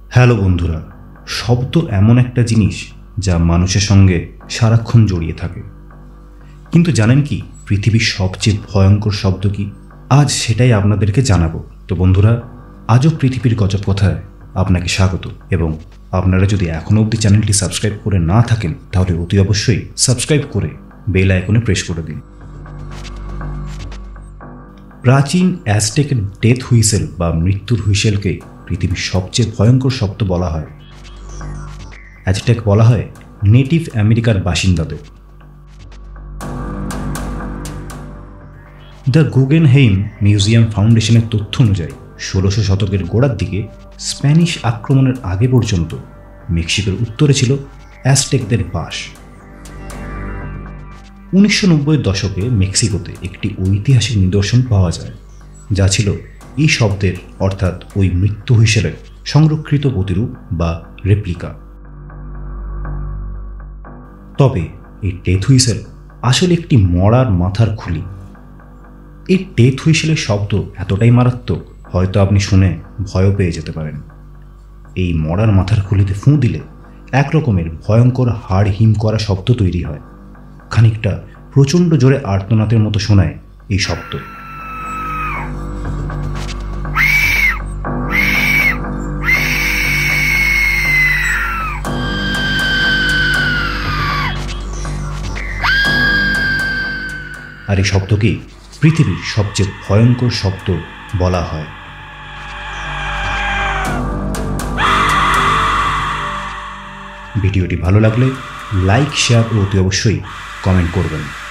Hello বন্ধুরা, শব্দ এমন একটা জিনিস যা মানুষের সঙ্গে সারাক্ষণ জড়িয়ে থাকে। কিন্তু জানেন কি পৃথিবীর সবচেয়ে ভয়ঙ্কর শব্দ কি? আজ সেটাই আপনাদেরকে জানাবো। তো বন্ধুরা, আজও পৃথিবীর গজব কথায় আপনাকে স্বাগত। এবং আপনারা যদি এখনও অবধি চ্যানেলটি সাবস্ক্রাইব করে না থাকেন তাহলে অতি অবশ্যই সাবস্ক্রাইব করে বেল আইকনে প্রেস করে দিন। প্রাচীন অ্যাজটেকের ডেথ হুইসেল বা মৃত্যুর হুইসেলকে পৃথিবীর সবচেয়ে ভয়ঙ্কর শব্দ বলা হয়। অ্যাজটেক বলা হয় নেটিভ আমেরিকার বাসিন্দাদের। দ্য গুগেনহেইম মিউজিয়াম ফাউন্ডেশনের তথ্য অনুযায়ী 1600 শতকের গোড়ার দিকে স্প্যানিশ আক্রমণের আগে পর্যন্ত মেক্সিকোর উত্তরে ছিল অ্যাজটেকদের বাস। 1990-এর দশকে মেক্সিকোতে একটি ঐতিহাসিক নিদর্শন পাওয়া যায়, যা ছিল এই শব্দের অর্থাৎ ওই মৃত্যু হুইসেলের সংরক্ষিত প্রতিরূপ বা রেপ্লিকা। তবে এই ডেথ হুইসেল আসলে একটি মরার মাথার খুলি। এই ডেথ হুইসেলের শব্দ এতটাই মারাত্মক, হয়তো আপনি শুনে ভয়ও পেয়ে যেতে পারেন। এই মরার মাথার খুলিতে ফুঁ দিলে এক রকমের ভয়ঙ্কর হাড় হিম করা শব্দ তৈরি হয়। খানিকটা প্রচণ্ড জোরে আর্তনাদের মতো শোনায় এই শব্দ। আর এই শব্দকে পৃথিবীর সবচেয়ে ভয়ঙ্কর শব্দ বলা হয়। ভিডিওটি ভালো লাগলে লাইক, শেয়ার ও অতি অবশ্যই কমেন্ট করবেন।